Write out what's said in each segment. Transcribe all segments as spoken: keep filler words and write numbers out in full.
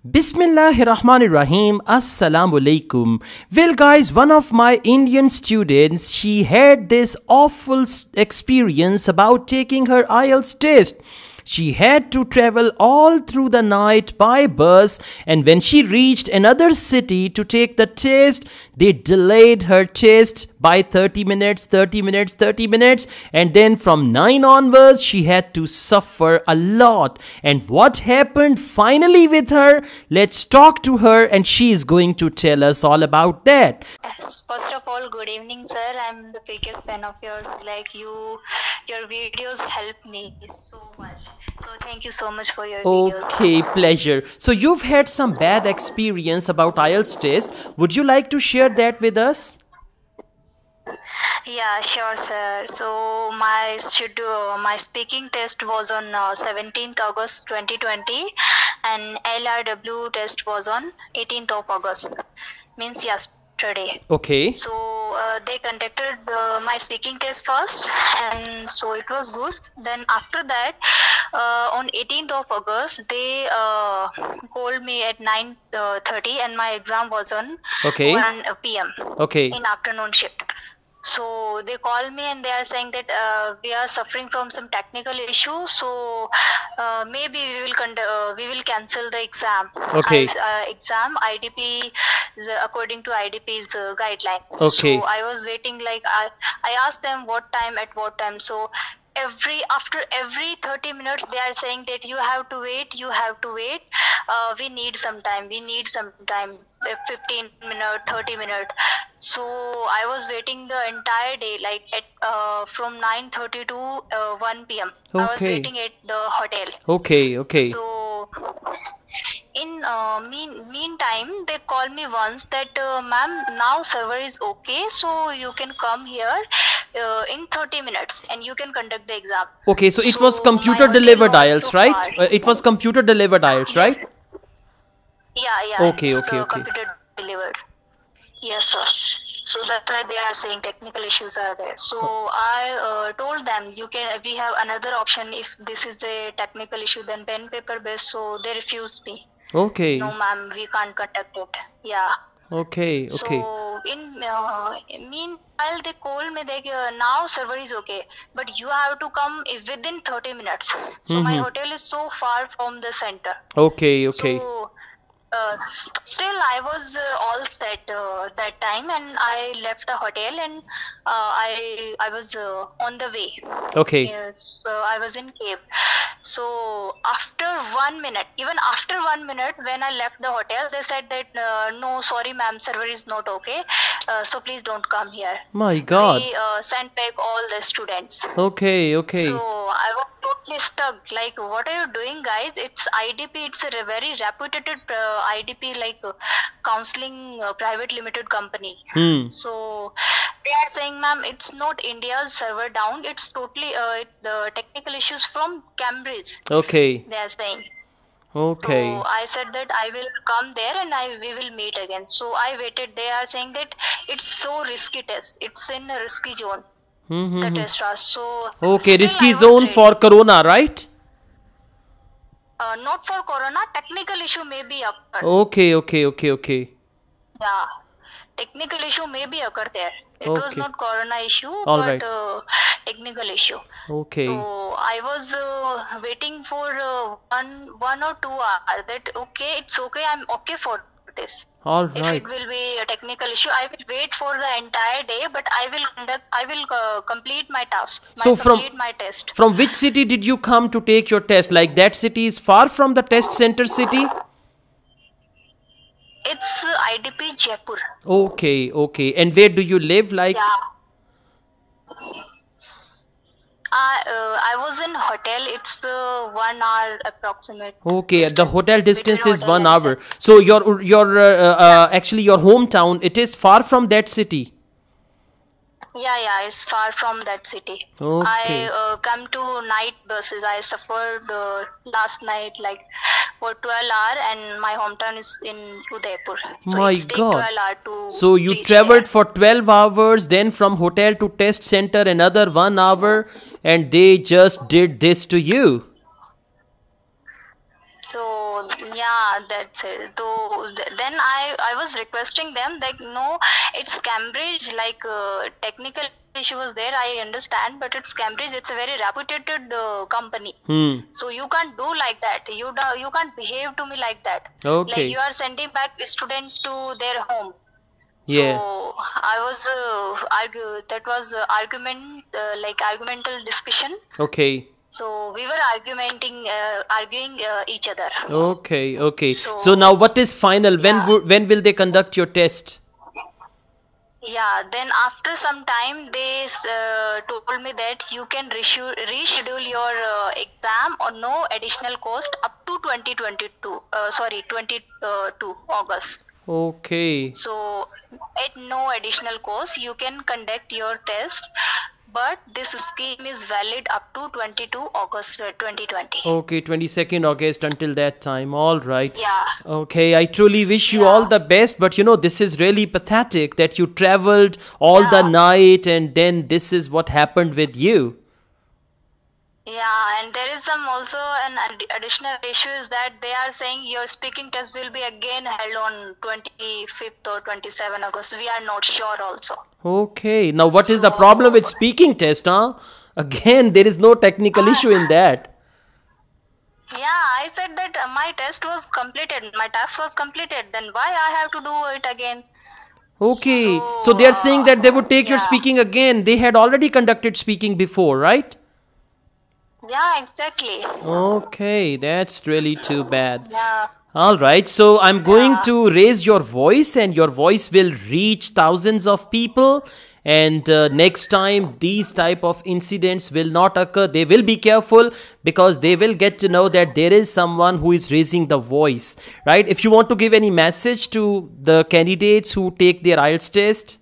Bismillahirrahmanirrahim. Assalamu alaikum. Well, guys, one of my Indian students, she had this awful experience about taking her I E L T S test. She had to travel all through the night by bus, and when she reached another city to take the test, they delayed her test by thirty minutes, thirty minutes, thirty minutes, and then from nine onwards, she had to suffer a lot. And what happened finally with her? Let's talk to her, and she is going to tell us all about that. First of all, good evening, sir. I'm the biggest fan of yours. Like you, your videos help me so much. So thank you so much for your videos. Okay, pleasure. So you've had some bad experience about I E L T S test. Would you like to share that with us? Yeah, sure, sir. So my schedule, my speaking test was on uh, seventeenth August twenty twenty, and L R W test was on eighteenth of August. Means yesterday. Okay. So uh, they conducted uh, my speaking test first, and so it was good. Then after that, uh, on eighteenth of August, they uh, called me at nine thirty, and my exam was on Okay. one p m Okay. in afternoon shift. So they call me and they are saying that uh, we are suffering from some technical issue. So uh, maybe we will con- uh, we will cancel the exam. Okay. I, uh, exam I D P is, uh, according to I D P's uh, guideline. Okay. So I was waiting. Like I I asked them what time at what time. So every after every thirty minutes they are saying that you have to wait. You have to wait. Uh, we need some time. We need some time. fifteen minute, thirty minute. So I was waiting the entire day, like at uh, from nine thirty to uh, one p m I was Okay. waiting at the hotel. Okay. Okay. So in uh, mean meantime, they called me once that uh, ma'am, now server is okay, so you can come here uh, in thirty minutes and you can conduct the exam. Okay. So it was So computer my hotel delivered was I E L T S, so right? far. Uh, it was computer delivered I E L T S, Yes. right? Yeah, yeah. Okay, it's, okay, uh, okay. computer delivered. Yes, sir. So that's why they are saying technical issues are there. So I uh, told them you can. We have another option if this is a technical issue, then pen paper based. So they refused me. Okay. No, ma'am, we can't conduct it. Yeah. Okay. Okay. So in uh, meanwhile, they called me. They uh, now server is okay, but you have to come within thirty minutes. So my Mhm. hotel is so far from the center. Okay. Okay. So uh, s- still I was uh, all set uh, that time, and I left the hotel, and uh, I I was uh, on the way. Okay. Yes, so I was in cave. So after one minute, even after one minute, when I left the hotel, they said that uh, no, sorry, ma'am, server is not okay. Uh, so please don't come here. My God. We uh, sent back all the students. Okay. Okay. So I was totally stuck. Like, what are you doing, guys? It's I D P. It's a re- very reputed uh, I D P, like uh, counseling uh, private limited company. Hmm. So they are saying, ma'am, it's not India's server down. It's totally uh, it's the technical issues from Cambridge. Okay. They are saying. Okay. So I said that I will come there and I we will meet again. So I waited. They are saying that it's so risky test. It's in a risky zone. Hmm. The test was so. Okay. still Risky I was zone ready. for Corona, right? Uh, not for corona. Technical issue may be occurred. Okay. Okay. Okay. Okay. Yeah, technical issue may be occurred there. It was Okay. not corona issue, All but right. uh, technical issue. Okay. So I was uh, waiting for uh, one one or two hours. That okay, it's okay. I'm okay for this. All If right. it will be a technical issue, I will wait for the entire day. But I will conduct. I will uh, complete my task. My, So from- complete my test. From which city did you come to take your test? Like that city is far from the test center city? It's uh, I D P Jaipur. Okay. Okay. And where do you live? Like. Yeah. I uh, I was in hotel. It's uh, one hour approximate. Okay, the distance hotel distance between is hotel one and hour. center. So your your uh, uh, actually your hometown, it is far from that city. Yeah, yeah, it's far from that city. Okay. I uh, come to night buses. I suffered uh, last night like for twelve hour, and my hometown is in Udaipur. So My it's take God. twelve hour to So you reach traveled there. for twelve hours, then from hotel to test center another one hour, and they just did this to you. So yeah, that's it. So th- then I I was requesting them like, no, it's Cambridge. Like uh, technical issue was there, I understand, but it's Cambridge. It's a very reputed uh, company. Hmm. So you can't do like that. You do, you can't behave to me like that. Like Okay. you are sending back students to their home. Yeah. So I was uh, argue. That was uh, argument, uh, like argumental discussion. Okay. So we were argumenting, uh, arguing uh, each other. Okay. Okay. So, So now what is final? When yeah, wo- when will they conduct your test? yeah. Then after some time, they uh, told me that you can reschedule, reschedule your uh, exam or no additional cost up to twenty twenty-two. Uh, sorry, twenty-two August. Okay. So at no additional cost, you can conduct your test, but this scheme is valid up to twenty-two August uh, twenty twenty. Okay, twenty-second August until that time. All right. Yeah, Okay, I truly wish you all yeah, the best, but you know, this is really pathetic that you traveled all the yeah, night and then this is what happened with you. yeah. And there is some also an ad- additional issue is that they are saying your speaking test will be again held on twenty-fifth or twenty-seventh August. We are not sure also. Okay, now what is the So problem with speaking test, huh? Again, there is no technical issue in I, that. yeah, I said that uh, my test was completed, my task was completed. Then why I have to do it again? Okay, so So they are saying that they would uh, take your yeah, speaking again. They had already conducted speaking before, right? yeah, exactly. Okay, that's really too bad. Yeah, All right, so I'm going yeah, to raise your voice, and your voice will reach thousands of people. And uh, next time, these type of incidents will not occur. They will be careful because they will get to know that there is someone who is raising the voice, right? If you want to give any message to the candidates who take their I E L T S test.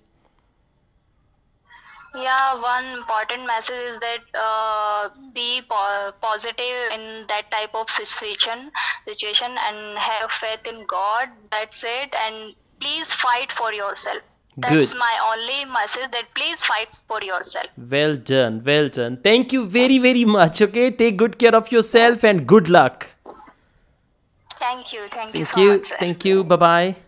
yeah. One important message is that uh, be po- positive in that type of situation, situation, and have faith in God. That's it. And please fight for yourself. That's Good. my only message. That please fight for yourself. Well done. Well done. Thank you very, very much. Okay, take good care of yourself and good luck. Thank you. Thank you Thank so you. much, sir. Thank you. Bye bye.